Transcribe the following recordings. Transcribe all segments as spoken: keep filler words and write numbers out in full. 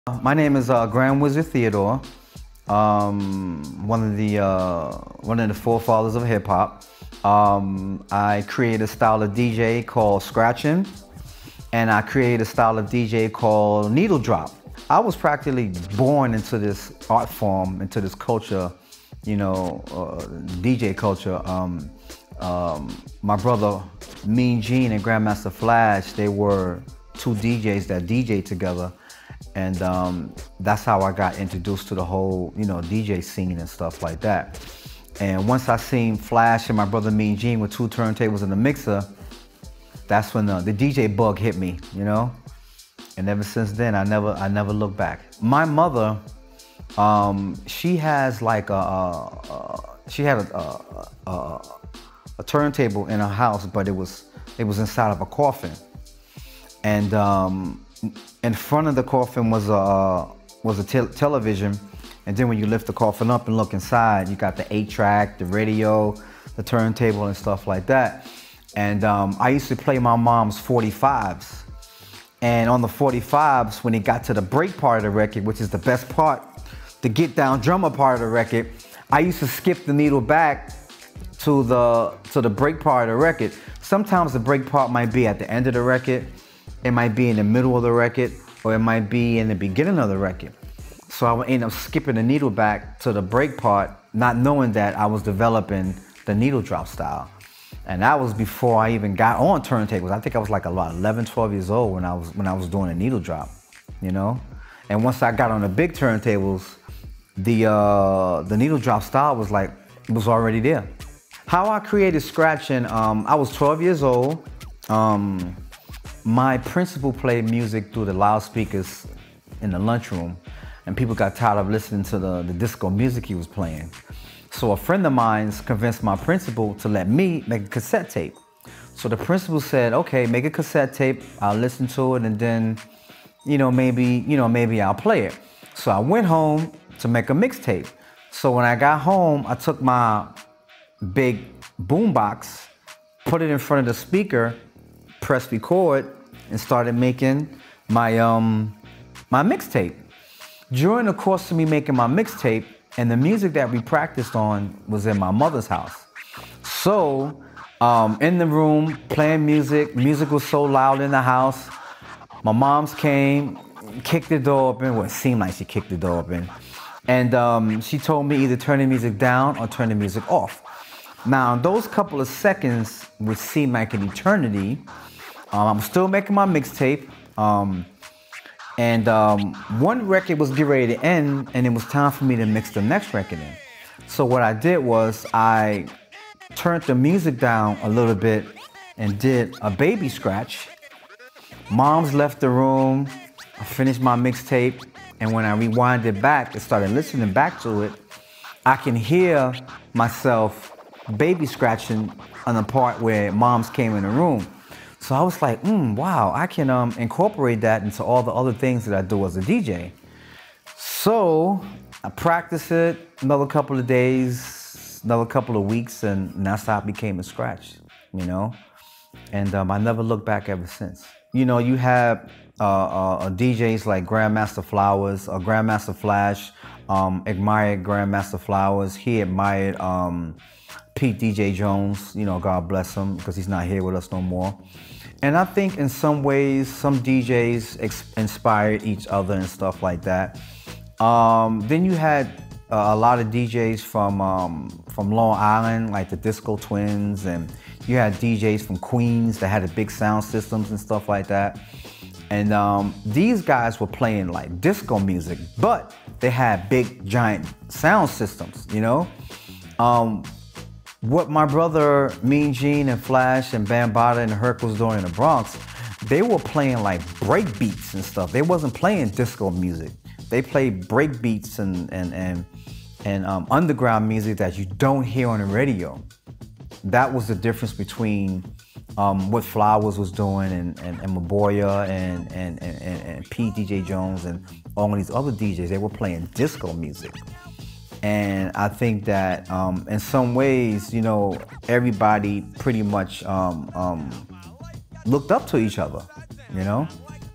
My name is uh, GrandWizzard Theodore, um, one of the uh, one of the forefathers of hip hop. Um, I created a style of D J called scratching, and I created a style of D J called needle drop. I was practically born into this art form, into this culture, you know, uh, D J culture. Um, um, my brother Mean Gene and Grandmaster Flash, they were two D Js that D J'd together. And um, that's how I got introduced to the whole, you know, D J scene and stuff like that. And once I seen Flash and my brother Mean Gene with two turntables and a mixer, that's when the, the D J bug hit me, you know. And ever since then, I never, I never looked back. My mother, um, she has like a, a, a she had a, a, a, a turntable in her house, but it was, it was inside of a coffin, and. Um, In front of the coffin was a was a te television, and then when you lift the coffin up and look inside, you got the eight track, the radio, the turntable, and stuff like that. And um, I used to play my mom's forty-fives, and on the forty-fives, when it got to the break part of the record, which is the best part, the get down drummer part of the record, I used to skip the needle back to the to the break part of the record. Sometimes the break part might be at the end of the record. It might be in the middle of the record, or it might be in the beginning of the record. So I would end up skipping the needle back to the break part, not knowing that I was developing the needle drop style. And that was before I even got on turntables. I think I was like about eleven, twelve years old when I was when I was doing a needle drop, you know? And once I got on the big turntables, the uh, the needle drop style was like, it was already there. How I created scratching, um, I was twelve years old. Um, My principal played music through the loudspeakers in the lunchroom, and people got tired of listening to the, the disco music he was playing. So a friend of mine convinced my principal to let me make a cassette tape. So the principal said, okay, make a cassette tape, I'll listen to it, and then, you know, maybe, you know, maybe I'll play it. So I went home to make a mixtape. So when I got home, I took my big boombox, put it in front of the speaker, press record, and started making my um my mixtape. During the course of me making my mixtape, and the music that we practiced on was in my mother's house. So um, in the room playing music, music was so loud in the house. My mom's came, kicked the door open. Well, it seemed like she kicked the door open, and um, she told me either turn the music down or turn the music off. Now those couple of seconds would seem like an eternity. Um, I'm still making my mixtape, um, and um, one record was getting ready to end, and it was time for me to mix the next record in. So what I did was I turned the music down a little bit and did a baby scratch. Mom's left the room, I finished my mixtape, and when I rewind it back and started listening back to it, I can hear myself baby scratching on the part where Mom's came in the room. So I was like, mm, wow, I can um, incorporate that into all the other things that I do as a D J. So I practiced it another couple of days, another couple of weeks, and that's how it became a scratch, you know? And um, I never looked back ever since. You know, you have uh, uh, D Js like Grandmaster Flowers, or Grandmaster Flash, um, admired Grandmaster Flowers. He admired um, Pete D J Jones, you know, God bless him, because he's not here with us no more. And I think in some ways, some D Js ex inspired each other and stuff like that. Um, then you had uh, a lot of D Js from, um, from Long Island, like the Disco Twins, and you had D Js from Queens that had the big sound systems and stuff like that. And um, these guys were playing like disco music, but they had big, giant sound systems, you know? Um, What my brother Mean Gene and Flash and Bambaataa and Herc was doing in the Bronx, they were playing like break beats and stuff. They wasn't playing disco music. They played break beats and and and and um, underground music that you don't hear on the radio. That was the difference between um, what Flowers was doing and and, and Maboya and and and and, and Pete D J Jones and all of these other D Js. They were playing disco music. And I think that um, in some ways, you know, everybody pretty much um, um, looked up to each other, you know?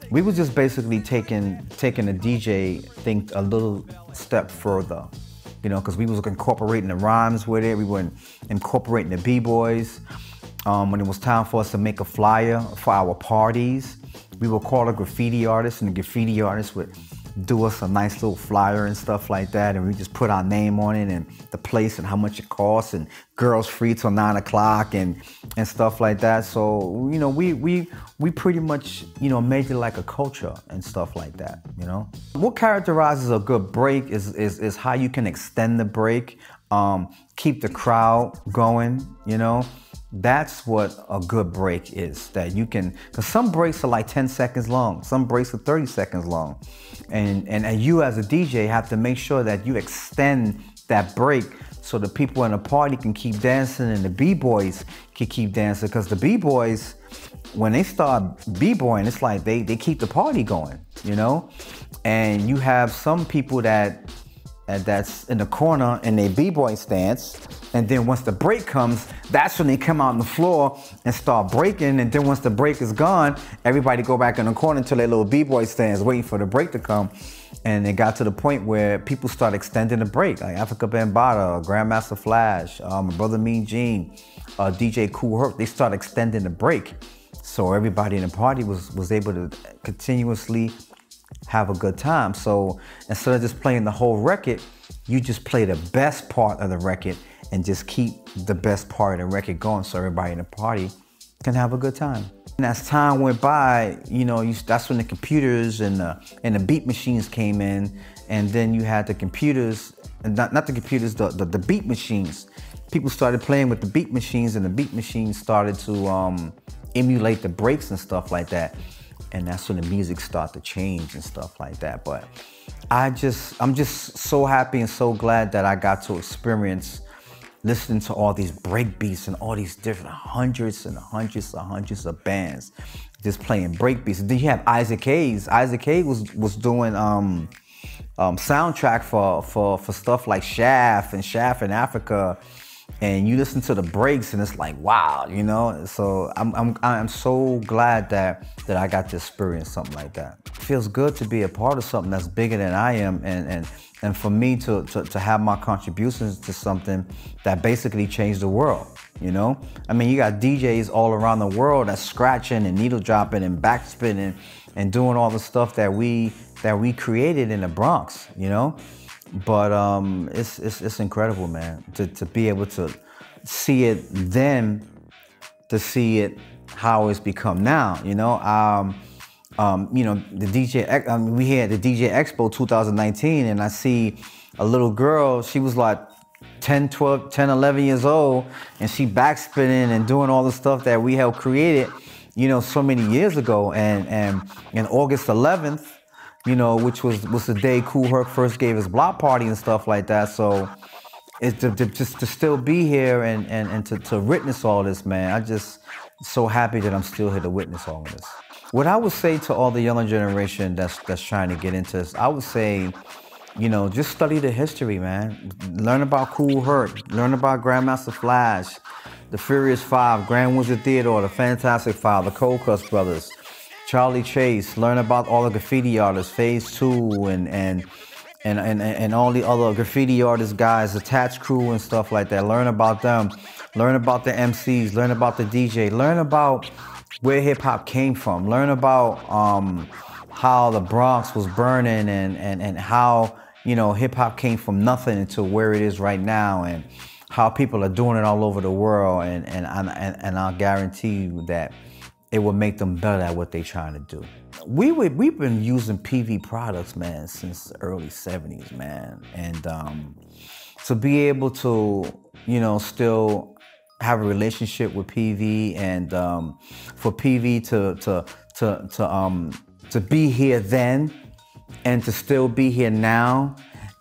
we was just basically taking taking the D J thing a little step further, you know, because we was incorporating the rhymes with it. We were incorporating the b-boys. Um, when it was time for us to make a flyer for our parties, we would call a graffiti artist, and the graffiti artist would do us a nice little flyer and stuff like that, and we just put our name on it and the place and how much it costs, and girls free till nine o'clock and and stuff like that. So you know, we we we pretty much you know made it like a culture and stuff like that. You know, what characterizes a good break is is is how you can extend the break, um, keep the crowd going. You know. That's what a good break is, that you can, because some breaks are like ten seconds long, some breaks are thirty seconds long. And, and, and you as a D J have to make sure that you extend that break so the people in the party can keep dancing and the b-boys can keep dancing, because the b-boys, when they start b-boying, it's like they, they keep the party going, you know? And you have some people that, that's in the corner in their b-boy stance, and then once the break comes, that's when they come out on the floor and start breaking, and then once the break is gone, everybody go back in the corner to their little b-boy stance waiting for the break to come. And it got to the point where people start extending the break, like Africa Bambaataa, Grandmaster Flash, um, my brother Mean Gene, uh, D J Kool Herc, they start extending the break. So everybody in the party was, was able to continuously have a good time. So instead of just playing the whole record, you just play the best part of the record and just keep the best part of the record going so everybody in the party can have a good time. And as time went by, you know, you, that's when the computers and the, and the beat machines came in, and then you had the computers, not, not the computers, the, the, the beat machines. People started playing with the beat machines, and the beat machines started to um, emulate the breaks and stuff like that. And that's when the music started to change and stuff like that. But I just, I'm just so happy and so glad that I got to experience listening to all these break beats and all these different hundreds and hundreds and hundreds of bands just playing break beats. And then you have Isaac Hayes. Isaac Hayes was, was doing um, um, soundtrack for, for, for stuff like Shaft and Shaft in Africa. And you listen to the breaks and it's like, wow, you know? So I'm, I'm, I'm so glad that, that I got to experience something like that. It feels good to be a part of something that's bigger than I am, and, and, and for me to, to, to have my contributions to something that basically changed the world, you know? I mean, you got D Js all around the world that's scratching and needle dropping and backspinning and doing all the stuff that we, that we created in the Bronx, you know? But um, it's, it's, it's incredible, man, to, to be able to see it then, to see it how it's become now, you know? Um, um, you know, the D J, I mean, we had the D J Expo two thousand nineteen, and I see a little girl, she was like ten, twelve, ten, eleven years old, and she backspinning and doing all the stuff that we helped created, you know, so many years ago. And, and, and August eleventh, you know, which was, was the day Kool Herc first gave his block party and stuff like that. So it's to, to, just to still be here and, and, and to, to witness all this, man, I just so happy that I'm still here to witness all of this. What I would say to all the younger generation that's, that's trying to get into this, I would say, you know, just study the history, man. Learn about Kool Herc, learn about Grandmaster Flash, the Furious Five, GrandWizzard Theodore, the Fantastic Five, the Cold Cuts Brothers, Charlie Chase. Learn about all the graffiti artists, Phase Two, and and and and and all the other graffiti artist guys, Attached Crew and stuff like that. Learn about them. Learn about the M Cs. Learn about the D J. Learn about where hip hop came from. Learn about um, how the Bronx was burning, and and and how, you know, hip hop came from nothing to where it is right now, and how people are doing it all over the world. And and and, and I'll guarantee you that it will make them better at what they're trying to do. We would, we've been using Peavey products, man, since the early seventies, man. And um, to be able to, you know, still have a relationship with Peavey, and um, for Peavey to, to, to, to, um, to be here then and to still be here now,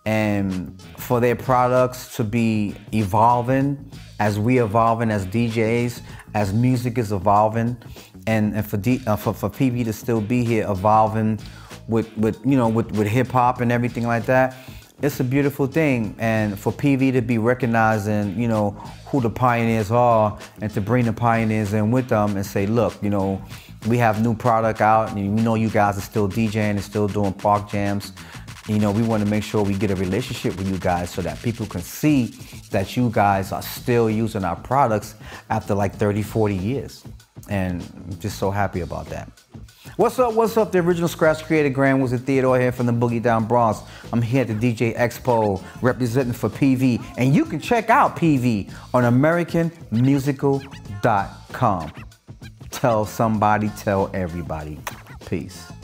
and for their products to be evolving as we evolving as D Js, as music is evolving, and, and for, D, uh, for for Peavey to still be here evolving with, with you know with, with hip hop and everything like that, it's a beautiful thing. And for Peavey to be recognizing, you know, who the pioneers are, and to bring the pioneers in with them and say, look, you know, we have new product out, and we know you guys are still DJing and still doing park jams. You know, we want to make sure we get a relationship with you guys so that people can see that you guys are still using our products after like thirty, forty years. And I'm just so happy about that. What's up, what's up? The original scratch creator, GrandWizzard Theodore here from the Boogie Down Bronx. I'm here at the D J Expo representing for Peavey. And you can check out Peavey on American Musical dot com. Tell somebody, tell everybody. Peace.